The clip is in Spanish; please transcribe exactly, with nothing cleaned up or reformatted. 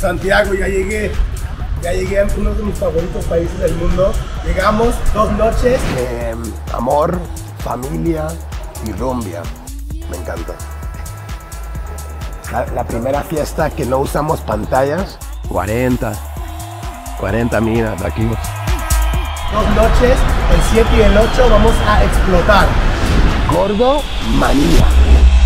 Santiago, ya llegué. Ya llegué a uno de mis favoritos países del mundo. Llegamos, dos noches. Eh, amor, familia y rumbia. Me encanta. La, la primera fiesta que no usamos pantallas. cuarenta. cuarenta minas aquí. Dos noches, el siete y el ocho vamos a explotar. Gordo manía.